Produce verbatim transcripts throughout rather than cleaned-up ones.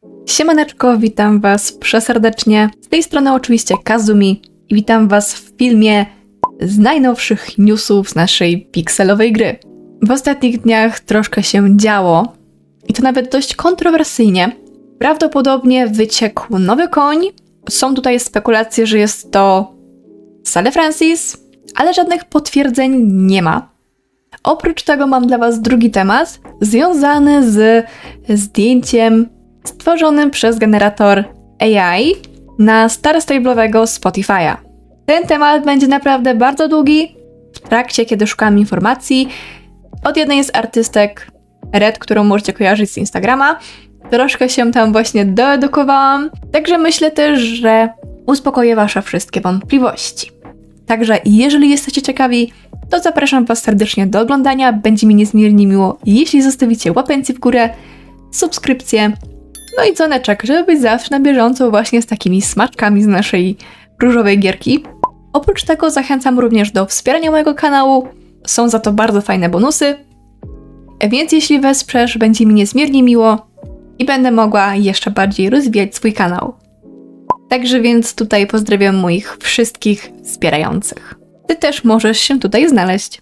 Siemaneczko, witam was przeserdecznie. Z tej strony oczywiście Kazumi i witam was w filmie z najnowszych newsów z naszej pikselowej gry. W ostatnich dniach troszkę się działo i to nawet dość kontrowersyjnie. Prawdopodobnie wyciekł nowy koń. Są tutaj spekulacje, że jest to Sally Francis, ale żadnych potwierdzeń nie ma. Oprócz tego mam dla was drugi temat związany z zdjęciem stworzonym przez generator A I na Star Stable'owego Spotify'a. Ten temat będzie naprawdę bardzo długi. W trakcie, kiedy szukałam informacji od jednej z artystek Red, którą możecie kojarzyć z Instagrama, troszkę się tam właśnie doedukowałam, także myślę też, że uspokoję wasze wszystkie wątpliwości. Także jeżeli jesteście ciekawi, to zapraszam was serdecznie do oglądania. Będzie mi niezmiernie miło, jeśli zostawicie łapencję w górę, subskrypcję, no i dzwoneczek, żeby być zawsze na bieżąco właśnie z takimi smaczkami z naszej różowej gierki. Oprócz tego zachęcam również do wspierania mojego kanału. Są za to bardzo fajne bonusy. Więc jeśli wesprzesz, będzie mi niezmiernie miło i będę mogła jeszcze bardziej rozwijać swój kanał. Także więc tutaj pozdrawiam moich wszystkich wspierających. Ty też możesz się tutaj znaleźć.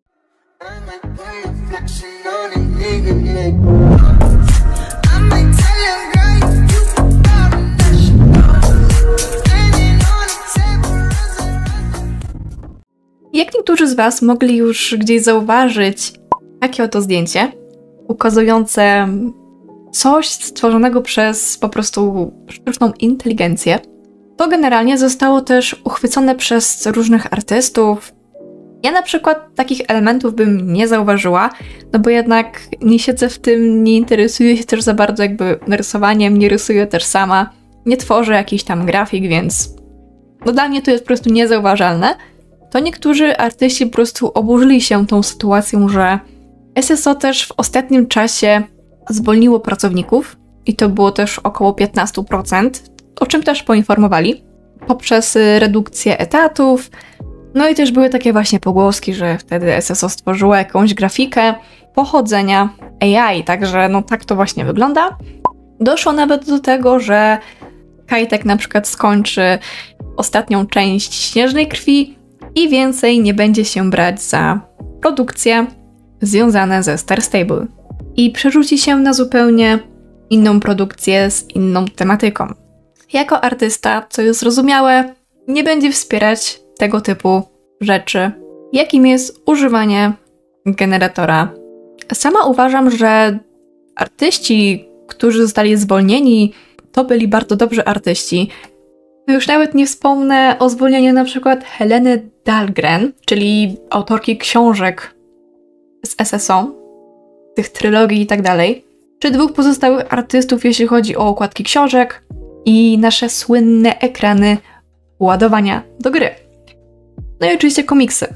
Jak niektórzy z was mogli już gdzieś zauważyć takie oto zdjęcie, ukazujące coś stworzonego przez po prostu sztuczną inteligencję, to generalnie zostało też uchwycone przez różnych artystów. Ja na przykład takich elementów bym nie zauważyła, no bo jednak nie siedzę w tym, nie interesuję się też za bardzo jakby rysowaniem, nie rysuję też sama, nie tworzę jakichś tam grafik, więc no dla mnie to jest po prostu niezauważalne. To niektórzy artyści po prostu oburzyli się tą sytuacją, że S S O też w ostatnim czasie zwolniło pracowników i to było też około piętnaście procent, o czym też poinformowali, poprzez redukcję etatów. No i też były takie właśnie pogłoski, że wtedy S S O stworzyło jakąś grafikę pochodzenia A I, także no tak to właśnie wygląda. Doszło nawet do tego, że Kajtek na przykład skończy ostatnią część Śnieżnej Krwi i więcej nie będzie się brać za produkcje związane ze Star Stable. I przerzuci się na zupełnie inną produkcję z inną tematyką. Jako artysta, co jest zrozumiałe, nie będzie wspierać tego typu rzeczy, jakim jest używanie generatora. Sama uważam, że artyści, którzy zostali zwolnieni, to byli bardzo dobrzy artyści. Już nawet nie wspomnę o zwolnieniu na przykład Heleny Dahlgren, czyli autorki książek z S S O, tych trylogii i tak dalej, czy dwóch pozostałych artystów, jeśli chodzi o okładki książek i nasze słynne ekrany ładowania do gry. No i oczywiście komiksy.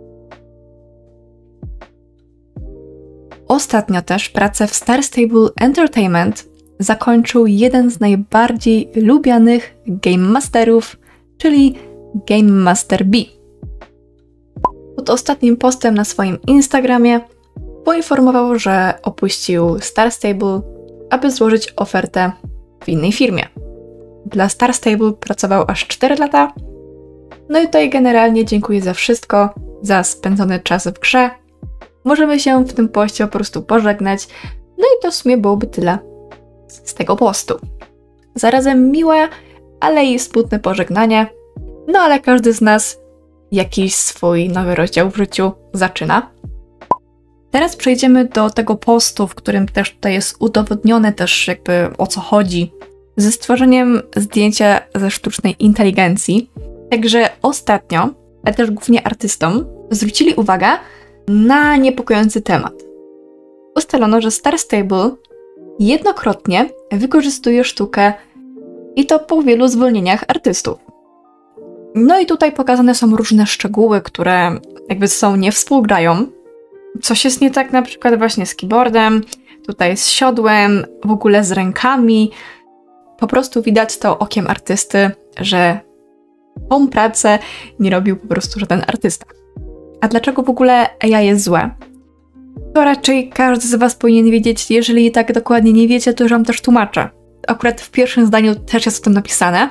Ostatnio też pracę w Star Stable Entertainment zakończył jeden z najbardziej lubianych Game Masterów, czyli Game Master B. Pod ostatnim postem na swoim Instagramie poinformował, że opuścił Star Stable, aby złożyć ofertę w innej firmie. Dla Star Stable pracował aż cztery lata. No i tutaj generalnie dziękuję za wszystko, za spędzony czas w grze. Możemy się w tym poście po prostu pożegnać. No i to w sumie byłoby tyle z tego postu. Zarazem miłe, ale i smutne pożegnanie. No ale każdy z nas jakiś swój nowy rozdział w życiu zaczyna. Teraz przejdziemy do tego postu, w którym też tutaj jest udowodnione też jakby o co chodzi ze stworzeniem zdjęcia ze sztucznej inteligencji. Także ostatnio, ale też głównie artystom, zwrócili uwagę na niepokojący temat. Ustalono, że Star Stable jednokrotnie wykorzystuje sztukę i to po wielu zwolnieniach artystów. No i tutaj pokazane są różne szczegóły, które jakby ze sobą nie współgrają. Coś jest nie tak na przykład właśnie z keyboardem, tutaj z siodłem, w ogóle z rękami. Po prostu widać to okiem artysty, że tą pracę nie robił po prostu żaden artysta. A dlaczego w ogóle A I jest złe? To raczej każdy z was powinien wiedzieć, jeżeli tak dokładnie nie wiecie, to już wam też tłumaczę. akurat w pierwszym zdaniu też jest o tym napisane,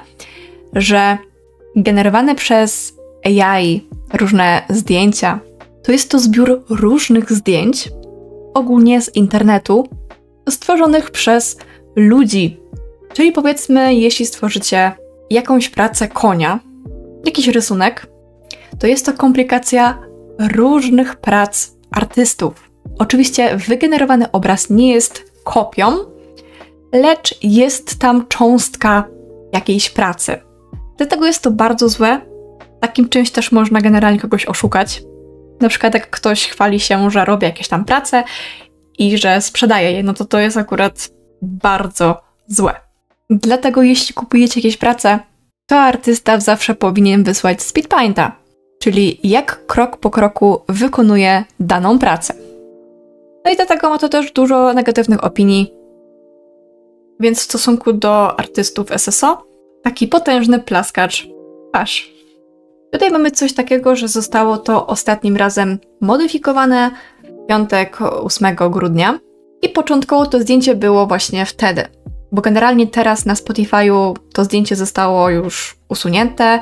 że generowane przez A I różne zdjęcia, to jest to zbiór różnych zdjęć, ogólnie z internetu, stworzonych przez ludzi. Czyli powiedzmy, jeśli stworzycie jakąś pracę konia, jakiś rysunek, to jest to komplikacja różnych prac artystów. Oczywiście wygenerowany obraz nie jest kopią, lecz jest tam cząstka jakiejś pracy. Dlatego jest to bardzo złe. Takim czymś też można generalnie kogoś oszukać. Na przykład jak ktoś chwali się, że robi jakieś tam prace i że sprzedaje je, no to to jest akurat bardzo złe. Dlatego jeśli kupujecie jakieś prace, to artysta zawsze powinien wysłać speedpainta, czyli jak krok po kroku wykonuje daną pracę. No i dlatego ma to też dużo negatywnych opinii. Więc w stosunku do artystów S S O, taki potężny plaskacz aż. Tutaj mamy coś takiego, że zostało to ostatnim razem modyfikowane w piątek ósmego grudnia i początkowo to zdjęcie było właśnie wtedy, bo generalnie teraz na Spotify'u to zdjęcie zostało już usunięte,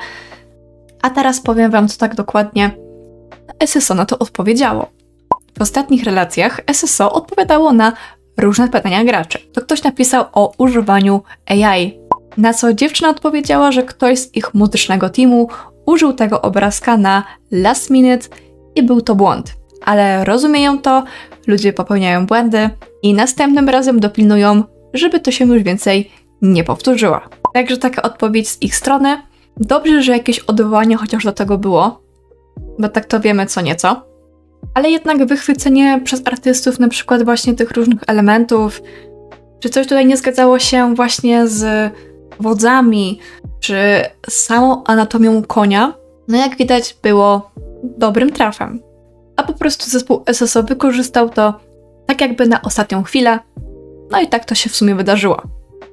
a teraz powiem wam, co tak dokładnie S S O na to odpowiedziało. W ostatnich relacjach S S O odpowiadało na różne pytania graczy. To ktoś napisał o używaniu A I, na co dziewczyna odpowiedziała, że ktoś z ich muzycznego teamu użył tego obrazka na last minute i był to błąd. Ale rozumieją to, ludzie popełniają błędy i następnym razem dopilnują, żeby to się już więcej nie powtórzyło. Także taka odpowiedź z ich strony. Dobrze, że jakieś odwołanie chociaż do tego było, bo tak to wiemy co nieco. Ale jednak wychwycenie przez artystów na przykład właśnie tych różnych elementów, czy coś tutaj nie zgadzało się właśnie z wodzami, czy z samą anatomią konia, no jak widać było dobrym trafem. A po prostu zespół S S O wykorzystał to tak jakby na ostatnią chwilę, no i tak to się w sumie wydarzyło.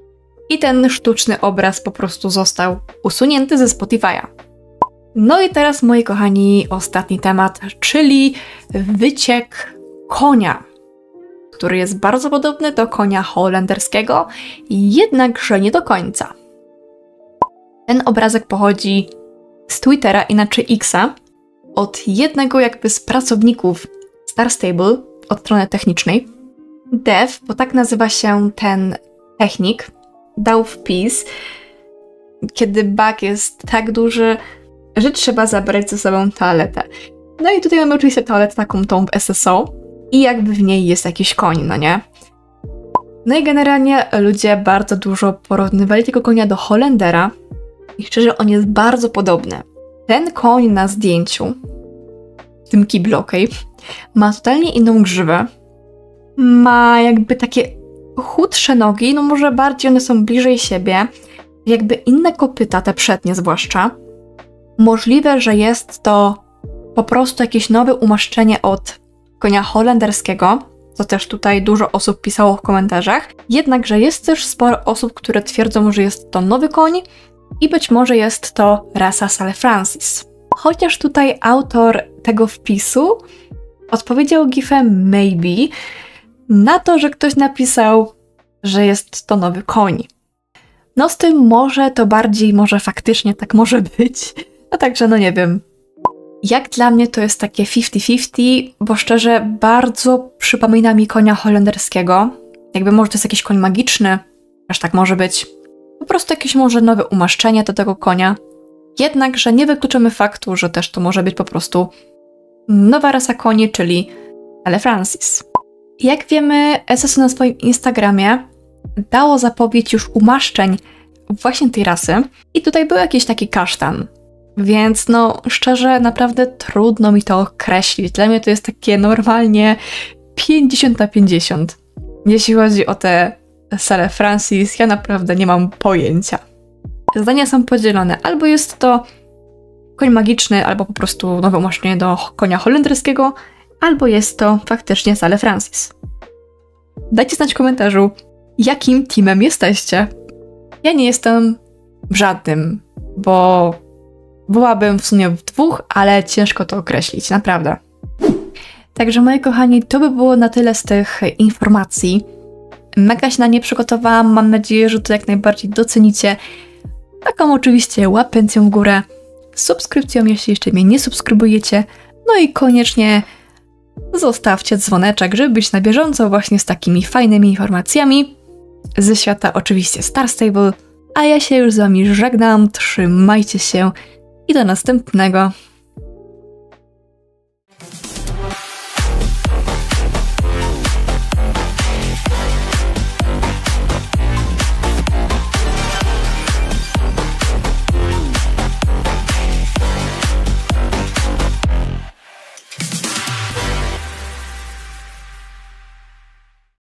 I ten sztuczny obraz po prostu został usunięty ze Spotify'a. No i teraz, moi kochani, ostatni temat, czyli wyciek konia, który jest bardzo podobny do konia holenderskiego, jednakże nie do końca. Ten obrazek pochodzi z Twittera, inaczej Xa, od jednego jakby z pracowników Star Stable, od strony technicznej. Dev, bo tak nazywa się ten technik, dał wpis, kiedy bug jest tak duży, że trzeba zabrać ze sobą toaletę. No i tutaj mamy oczywiście toaletę taką tą w S S O i jakby w niej jest jakiś koń, no nie? No i generalnie ludzie bardzo dużo porównywali tego konia do Holendera i szczerze, on jest bardzo podobny. Ten koń na zdjęciu, w tym kiblu, okej, ma totalnie inną grzywę. Ma jakby takie chudsze nogi, no może bardziej one są bliżej siebie, jakby inne kopyta, te przednie zwłaszcza. Możliwe, że jest to po prostu jakieś nowe umaszczenie od konia holenderskiego, co też tutaj dużo osób pisało w komentarzach. Jednakże jest też sporo osób, które twierdzą, że jest to nowy koń i być może jest to rasa Sale Francis. Chociaż tutaj autor tego wpisu odpowiedział gifem maybe na to, że ktoś napisał, że jest to nowy koń. No z tym może to bardziej, może faktycznie tak może być. No także no nie wiem. Jak dla mnie to jest takie fifty fifty, bo szczerze bardzo przypomina mi konia holenderskiego. Jakby może to jest jakiś koń magiczny, aż tak może być. Po prostu jakieś może nowe umaszczenie do tego konia. Jednakże nie wykluczymy faktu, że też to może być po prostu nowa rasa koni, czyli Sale Francis. Jak wiemy, S S O na swoim Instagramie dało zapowiedź już umaszczeń właśnie tej rasy i tutaj był jakiś taki kasztan. Więc no szczerze, naprawdę trudno mi to określić. Dla mnie to jest takie normalnie pięćdziesiąt na pięćdziesiąt. Jeśli chodzi o te Sale Francis, ja naprawdę nie mam pojęcia. Zdania są podzielone. Albo jest to koń magiczny, albo po prostu nowe umaszczenie do konia holenderskiego, albo jest to faktycznie Sale Francis. Dajcie znać w komentarzu, jakim teamem jesteście. Ja nie jestem w żadnym, bo byłabym w sumie w dwóch, ale ciężko to określić, naprawdę. Także moi kochani, to by było na tyle z tych informacji. Mega się na nie przygotowałam, mam nadzieję, że to jak najbardziej docenicie. Taką oczywiście łapencją w górę, subskrypcją, jeśli jeszcze mnie nie subskrybujecie, no i koniecznie zostawcie dzwoneczek, żeby być na bieżąco właśnie z takimi fajnymi informacjami ze świata oczywiście Star Stable, a ja się już z wami żegnam, trzymajcie się i do następnego.